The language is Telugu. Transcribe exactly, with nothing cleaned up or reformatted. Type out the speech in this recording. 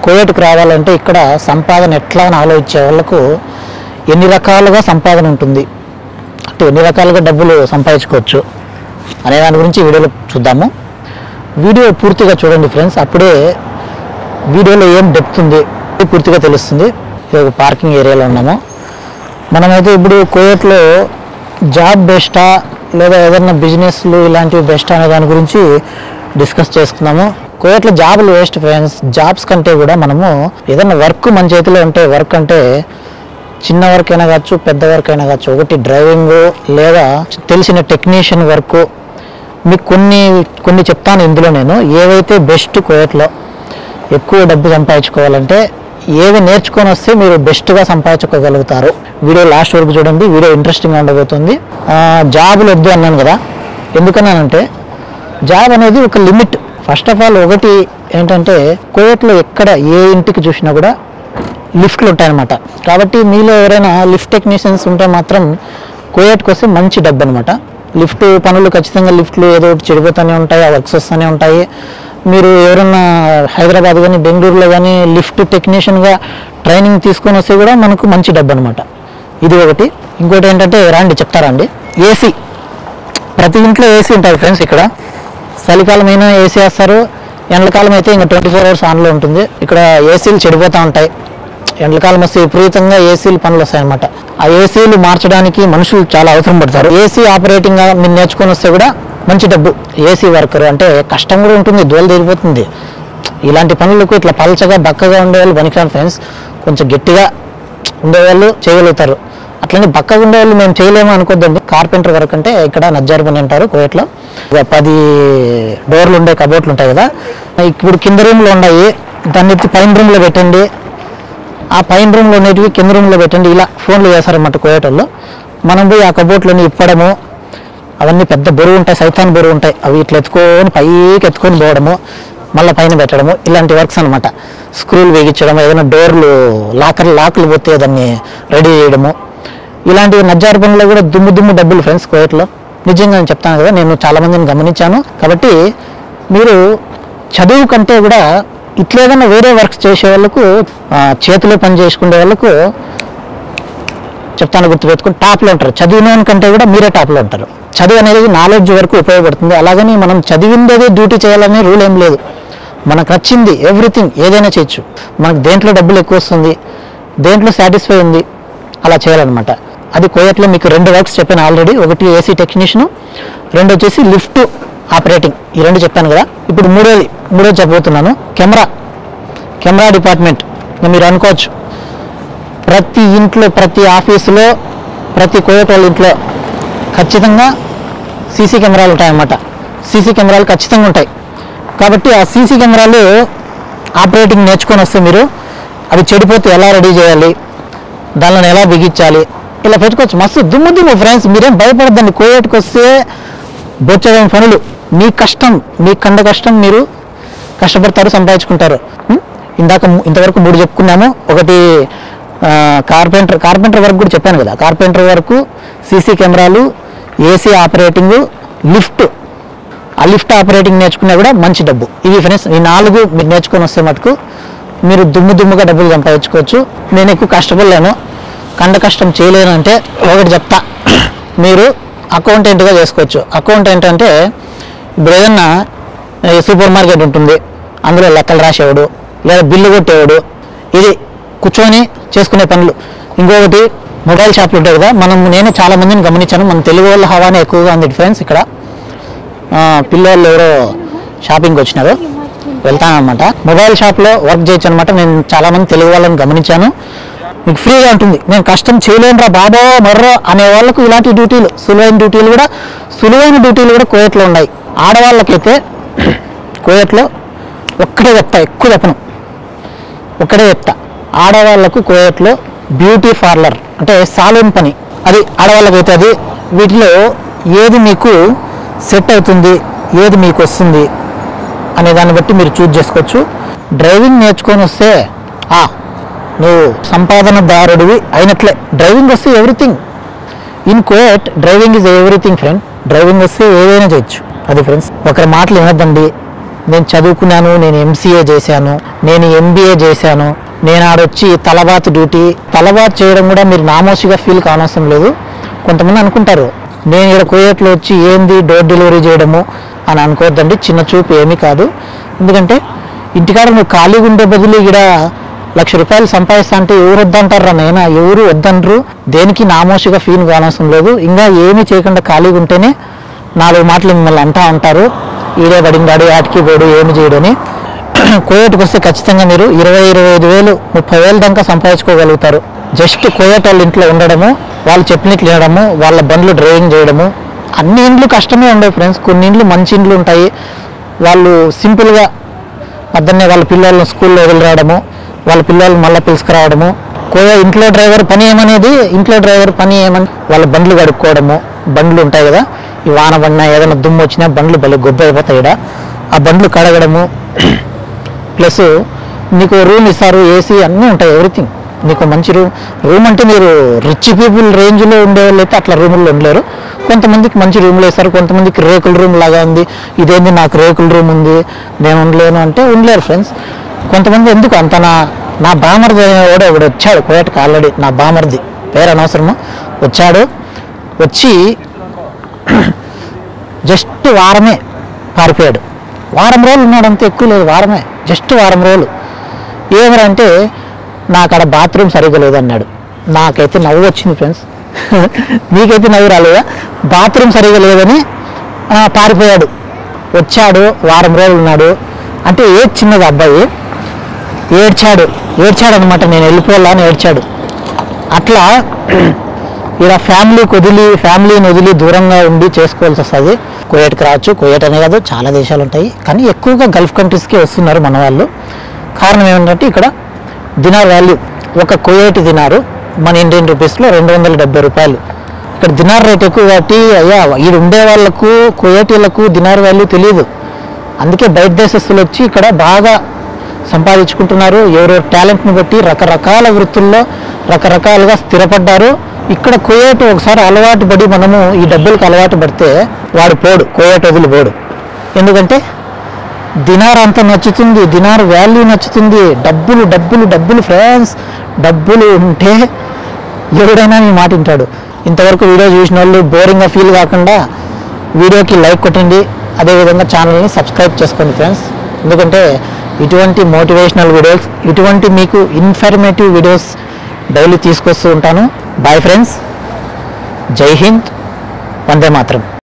కువైట్కి రావాలంటే ఇక్కడ సంపాదన ఎట్లా అని ఆలోచించే వాళ్ళకు ఎన్ని రకాలుగా సంపాదన ఉంటుంది, అంటే ఎన్ని రకాలుగా డబ్బులు సంపాదించుకోవచ్చు అనే దాని గురించి వీడియోలో చూద్దాము. వీడియో పూర్తిగా చూడండి ఫ్రెండ్స్, అప్పుడే వీడియోలో ఏం డెప్త్ ఉంది పూర్తిగా తెలుస్తుంది. ఇది ఒక పార్కింగ్ ఏరియాలో ఉన్నాము. మనమైతే ఇప్పుడు కువైట్లో జాబ్ బెస్టా లేదా ఏదైనా బిజినెస్లు ఇలాంటివి బెస్ట్ అనే దాని గురించి డిస్కస్ చేసుకున్నాము. కువైట్లో జాబులు వేస్ట్ ఫ్రెండ్స్. జాబ్స్ కంటే కూడా మనము ఏదైనా వర్క్ మన చేతిలో ఉంటే, వర్క్ అంటే చిన్న వర్క్ అయినా కావచ్చు, పెద్ద వర్క్ అయినా కావచ్చు, ఒకటి డ్రైవింగ్ లేదా తెలిసిన టెక్నీషియన్ వర్క్, మీకు కొన్ని కొన్ని చెప్తాను ఇందులో నేను ఏవైతే బెస్ట్ కువైట్లో ఎక్కువ డబ్బు సంపాదించుకోవాలంటే ఏవి నేర్చుకొని వస్తే మీరు బెస్ట్గా సంపాదించుకోగలుగుతారు. వీడియో లాస్ట్ వరకు చూడండి, వీడియో ఇంట్రెస్టింగ్గా ఉండబోతుంది. జాబులు వద్దు అన్నాను కదా, ఎందుకన్నానంటే జాబ్ అనేది ఒక లిమిట్. ఫస్ట్ ఆఫ్ ఆల్ ఒకటి ఏంటంటే కువైట్లో ఎక్కడ ఏ ఇంటికి చూసినా కూడా లిఫ్ట్లు ఉంటాయన్నమాట. కాబట్టి మీలో ఎవరైనా లిఫ్ట్ టెక్నీషియన్స్ ఉంటే మాత్రం కువైట్కి వస్తే మంచి డబ్బు అనమాట. లిఫ్ట్ పనులు ఖచ్చితంగా లిఫ్ట్లు ఏదో ఒకటి చెడిపోతూనే ఉంటాయి, ఆ వర్క్స్ వస్తూనే ఉంటాయి. మీరు ఎవరైనా హైదరాబాద్ కానీ బెంగళూరులో కానీ లిఫ్ట్ టెక్నీషియన్గా ట్రైనింగ్ తీసుకొని వస్తే కూడా మనకు మంచి డబ్బు అనమాట. ఇది ఒకటి. ఇంకోటి ఏంటంటే రాండి చెప్తారండి, ఏసీ ప్రతి ఇంట్లో ఏసీ ఉంటుంది ఫ్రెండ్స్. ఇక్కడ చలికాలం అయినా ఏసీ వేస్తారు, ఎండలకాలం అయితే ఇంకా ట్వంటీ ఫోర్ అవర్స్ ఆన్లో ఉంటుంది. ఇక్కడ ఏసీలు చెడిపోతూ ఉంటాయి. ఎండలకాలం వస్తే విపరీతంగా ఏసీలు పనులు వస్తాయన్నమాట. ఆ ఏసీలు మార్చడానికి మనుషులు చాలా అవసరం పడతారు. ఏసీ ఆపరేటింగ్గా మీరు నేర్చుకొని వస్తే కూడా మంచి డబ్బు. ఏసీ వర్కర్ అంటే కష్టం కూడా ఉంటుంది, దోలు తీరిపోతుంది. ఇలాంటి పనులకు ఇట్లా పలచగా బక్కగా ఉండేవాళ్ళు పనికిరాని ఫ్రెండ్స్. కొంచెం గట్టిగా ఉండేవాళ్ళు చేయగలుగుతారు. అట్లనే బక్కగా ఉండేవాళ్ళు మేము చేయలేము అనుకోద్దండి. కార్పెంటర్ వర్క్ అంటే ఇక్కడ నజ్జార్ పని అంటారు కువైట్లో. పది డోర్లు ఉండే కబోర్డ్లు ఉంటాయి కదా, ఇప్పుడు కింద రూమ్లో ఉన్నాయి, దాన్ని ఎత్తి పైన రూమ్లో పెట్టండి, ఆ పైన రూమ్లో ఉండేటివి కింద రూమ్లో పెట్టండి, ఇలా ఫోన్లు చేస్తారన్నమాట కువైట్లో. మనం పోయి ఆ కబోర్డ్లని ఇప్పడము, అవన్నీ పెద్ద బరువు ఉంటాయి, సైతాన్ బరువు ఉంటాయి, అవి ఇట్లా ఎత్తుకొని పైకి ఎత్తుకొని పోవడము, మళ్ళీ పైన పెట్టడము, ఇలాంటి వర్క్స్ అనమాట. స్క్రూలు వేగించడం, ఏదైనా డోర్లు లాకర్ లాకులు పోతే దాన్ని రెడీ చేయడము, ఇలాంటివి నజ్జారు పనుల్లో కూడా దుమ్ము దుమ్ము డబ్బులు ఫ్రెండ్స్ కువైట్లో. నిజంగా నేను చెప్తాను కదా, నేను చాలామందిని గమనించాను. కాబట్టి మీరు చదువు కంటే కూడా ఇట్లా ఏదైనా వేరే వర్క్స్ చేసే వాళ్ళకు, చేతిలో పని చేసుకునే వాళ్ళకు చెప్తాను గుర్తుపెట్టుకుని టాప్లో ఉంటారు. చదివిన కంటే కూడా మీరే టాప్లో ఉంటారు. చదువు అనేది నాలెడ్జ్ వరకు ఉపయోగపడుతుంది. అలాగని మనం చదివిందేదే డ్యూటీ చేయాలనే రూల్ ఏం లేదు. మనకు నచ్చింది ఎవ్రీథింగ్ ఏదైనా చేయొచ్చు. మనకు దేంట్లో డబ్బులు ఎక్కువ వస్తుంది, దేంట్లో సాటిస్ఫై ఉంది, అలా చేయాలన్నమాట. అది కువైట్లో మీకు రెండు వర్క్స్ చెప్పాను ఆల్రెడీ. ఒకటి ఏసీ టెక్నీషియన్, రెండు వచ్చేసి లిఫ్ట్ ఆపరేటింగ్. ఈ రెండు చెప్పాను కదా. ఇప్పుడు మూడోది మూడోది చెప్పబోతున్నాను, కెమెరా కెమెరా డిపార్ట్మెంట్. మీరు అనుకోవచ్చు ప్రతి ఇంట్లో, ప్రతి ఆఫీసులో, ప్రతి కువైట్ వాళ్ళ ఇంట్లో ఖచ్చితంగా సీసీ కెమెరాలు ఉంటాయన్నమాట. సీసీ కెమెరాలు ఖచ్చితంగా ఉంటాయి. కాబట్టి ఆ సీసీ కెమెరాలు ఆపరేటింగ్ నేర్చుకొని వస్తే మీరు అవి చెడిపోతే ఎలా రెడీ చేయాలి, దానిని ఎలా బిగించాలి, ఇలా పెట్టుకోవచ్చు. మస్తు దుమ్ము దుమ్ము ఫ్రెండ్స్. మీరేం భయపడద్దండి. కువైట్కి వస్తే బొచ్చడం పనులు, మీ కష్టం, మీ కండ కష్టం, మీరు కష్టపడతారు, సంపాదించుకుంటారు. ఇందాక ఇంతవరకు మూడు చెప్పుకున్నాము. ఒకటి కార్పెంటర్ కార్పెంటర్ వర్క్ కూడా చెప్పాను కదా. కార్పెంటర్ వర్క్, సీసీ కెమెరాలు, ఏసీ ఆపరేటింగ్, లిఫ్ట్. ఆ లిఫ్ట్ ఆపరేటింగ్ నేర్చుకున్నా కూడా మంచి డబ్బు. ఇవి ఫ్రెండ్స్ ఈ నాలుగు మీరు నేర్చుకొని వస్తే మటుకు మీరు దుమ్ము దుమ్ముగా డబ్బులు సంపాదించుకోవచ్చు. నేను ఎక్కువ కష్టపడలేను, కండ కష్టం చేయలేను అంటే ఒకటి చెప్తా, మీరు అకౌంటెంట్గా చేసుకోవచ్చు. అకౌంటెంట్ అంటే ఇప్పుడు ఏదన్నా సూపర్ మార్కెట్ ఉంటుంది, అందులో లెక్కలు రాసేవాడు లేదా బిల్లు కొట్టేవాడు, ఇది కూర్చొని చేసుకునే పనులు. ఇంకొకటి మొబైల్ షాపులు ఉంటాయి కదా. మనం నేను చాలా మందిని గమనించాను, మన తెలుగు వాళ్ళ హవానే ఎక్కువగా ఉంది ఫ్రెండ్స్. ఇక్కడ పిల్లలు ఎవరో షాపింగ్కి వచ్చినారు, వెళ్తానమాట. మొబైల్ షాప్లో వర్క్ చేయొచ్చు అనమాట. నేను చాలామంది తెలుగు వాళ్ళని గమనించాను. మీకు ఫ్రీగా ఉంటుంది. నేను కష్టం చేయలేనురా బాబో మర్రో అనే వాళ్ళకు ఇలాంటి డ్యూటీలు, సులువైన డ్యూటీలు కూడా సులువైన డ్యూటీలు కూడా కువైట్లో ఉన్నాయి. ఆడవాళ్ళకైతే కువైట్లో ఒక్కడే చెప్తా, ఎక్కువ చెప్పను, ఒక్కడే చెప్తా. ఆడవాళ్లకు కువైట్లో బ్యూటీ పార్లర్ అంటే సాలూన్ పని, అది ఆడవాళ్ళకైతే అది. వీటిలో ఏది మీకు సెట్ అవుతుంది, ఏది మీకు వస్తుంది అనే దాన్ని బట్టి మీరు చూజ్ చేసుకోవచ్చు. డ్రైవింగ్ నేర్చుకొని వస్తే నువ్వు సంపాదనదారుడివి అయినట్లే. డ్రైవింగ్ వస్తే everything in Kuwait, driving is everything friend. Driving వస్తే ఏదైనా చేయొచ్చు. అది ఫ్రెండ్స్, ఒకరి మాటలు వినొద్దండి. నేను చదువుకున్నాను, నేను ఎంసీఏ చేశాను, నేను ఎంబీఏ చేశాను, నేను ఆడొచ్చి తలబాత్ డ్యూటీ తలబాత్ చేయడం కూడా మీరు నామోషిగా ఫీల్ కానవసరం లేదు. కొంతమంది అనుకుంటారు నేను ఇక్కడ కువైట్లో వచ్చి ఏంది డోర్ డెలివరీ చేయడము అని అనుకోవద్దండి. చిన్న చూపు ఏమీ కాదు. ఎందుకంటే ఇంటికాడ నువ్వు ఖాళీగా ఉండే బదులు ఇక్కడ లక్ష రూపాయలు సంపాదిస్తా అంటే ఎవరు వద్దంటారా నైనా? ఎవరు వద్దంటారు. దేనికి నామోషిగా ఫీల్ కానవసరం లేదు. ఇంకా ఏమీ చేయకుండా ఖాళీగా ఉంటేనే నాలుగు మాటలు మిమ్మల్ని అంటా ఉంటారు, ఈడే పడిందాడు, ఆటికి పోడు, ఏమి చేయడని. కువైట్కి వస్తే ఖచ్చితంగా మీరు ఇరవై ఇరవై ఐదు వేలు ముప్పై వేలు దాకా సంపాదించుకోగలుగుతారు. జస్ట్ కువైట్ వాళ్ళ ఇంట్లో ఉండడము, వాళ్ళు చెప్పినట్లు వినడము, వాళ్ళ బండ్లు డ్రైవింగ్ చేయడము. అన్ని ఇండ్లు కష్టమే ఉండవు ఫ్రెండ్స్. కొన్ని ఇండ్లు మంచి ఇండ్లు ఉంటాయి. వాళ్ళు సింపుల్గా మధ్యాహ్నం వాళ్ళ పిల్లలను స్కూల్లో వదిలిరావడము, వాళ్ళ పిల్లలు మళ్ళీ పిలుచుకురావడము. కోయ ఇంట్లో డ్రైవర్ పని ఏమనేది ఇంట్లో డ్రైవర్ పని ఏమని వాళ్ళ బండ్లు కడుక్కోవడము. బండ్లు ఉంటాయి కదా, ఈ వాన పడినా ఏదైనా దుమ్ము వచ్చినా బండ్లు భలే గొప్ప అయిపోతాయి. ఇక్కడ ఆ బండ్లు కడగడము, ప్లస్ నీకు రూమ్ ఇస్తారు, ఏసీ అన్నీ ఉంటాయి, ఎవ్రీథింగ్. నీకు మంచి రూమ్ రూమ్ అంటే మీరు రిచ్ పీపుల్ రేంజ్లో ఉండే వాళ్ళు అయితే అట్లా రూముల్లో ఉండలేరు. కొంతమందికి మంచి రూమ్లు వేస్తారు, కొంతమందికి రేకుల రూమ్ లాగా ఉంది. ఇదేంది నాకు రేకుల రూమ్ ఉంది నేను ఉండలేను అంటే ఉండలేరు ఫ్రెండ్స్. కొంతమంది ఎందుకు అంత నా నా బామర్ది కూడా ఒకడు వచ్చాడు కువైట్కి ఆల్రెడీ. నా బామర్ది పేరు అనవసరము వచ్చాడు. వచ్చి జస్ట్ వారమే పారిపోయాడు. వారం రోజులు ఉన్నాడు, అంత ఎక్కువ లేదు, వారమే, జస్ట్ వారం రోజులు. ఏమరంటే నాకు అక్కడ బాత్రూమ్ సరిగ్గా లేదన్నాడు. నాకైతే నవ్వు వచ్చింది ఫ్రెండ్స్. మీకైతే నవ్వు రాలేదా? బాత్రూమ్ సరిగ్గా లేదని పారిపోయాడు. వచ్చాడు, వారం రోజులు ఉన్నాడు. అంటే ఏజ్ చిన్నది అబ్బాయి, ఏడ్చాడు ఏడ్చాడు అనమాట నేను వెళ్ళిపోవాలా అని ఏడ్చాడు. అట్లా ఇలా ఫ్యామిలీకి వదిలి ఫ్యామిలీని వదిలి దూరంగా ఉండి చేసుకోవాల్సి వస్తుంది. కువైట్కి రావచ్చు, కువైట్ అనే కాదు చాలా దేశాలు ఉంటాయి, కానీ ఎక్కువగా గల్ఫ్ కంట్రీస్కి వస్తున్నారు మన వాళ్ళు. కారణం ఏమిటంటే ఇక్కడ దినార్ వాల్యూ, ఒక కువైట్ దినారు మన ఇండియన్ రూపీస్లో రెండు వందల డెబ్బై రూపాయలు. ఇక్కడ దినార్ రేట్ ఎక్కువ కాబట్టి అయ్యా ఈ ఉండే వాళ్ళకు కువైటీలకు దినార్ వాల్యూ తెలియదు. అందుకే బయట దేశస్తులు వచ్చి ఇక్కడ బాగా సంపాదించుకుంటున్నారు. ఎవరెవరు టాలెంట్ని బట్టి రకరకాల వృత్తుల్లో రకరకాలుగా స్థిరపడ్డారు. ఇక్కడ కువైట్ ఒకసారి అలవాటు పడి మనము ఈ డబ్బులకు అలవాటు పడితే వాడు పోడు, కువైట్ వదిలి పోడు. ఎందుకంటే దినార్ అంత నచ్చుతుంది, దినార్ వాల్యూ నచ్చుతుంది. డబ్బులు డబ్బులు డబ్బులు ఫ్రెండ్స్, డబ్బులు ఉంటే ఎవడైనా నీ మాట వింటాడు. ఇంతవరకు వీడియో చూసిన వాళ్ళు బోరింగ్గా ఫీల్ కాకుండా వీడియోకి లైక్ కొట్టండి, అదేవిధంగా ఛానల్ని సబ్స్క్రైబ్ చేసుకోండి ఫ్రెండ్స్. ఎందుకంటే ఇటువంటి మోటివేషనల్ వీడియోస్, ఇటువంటి మీకు ఇన్ఫర్మేటివ్ వీడియోస్ డైలీ తీసుకొస్తూ ఉంటాను. బాయ్ ఫ్రెండ్స్, జై హింద్, వందే మాతరం.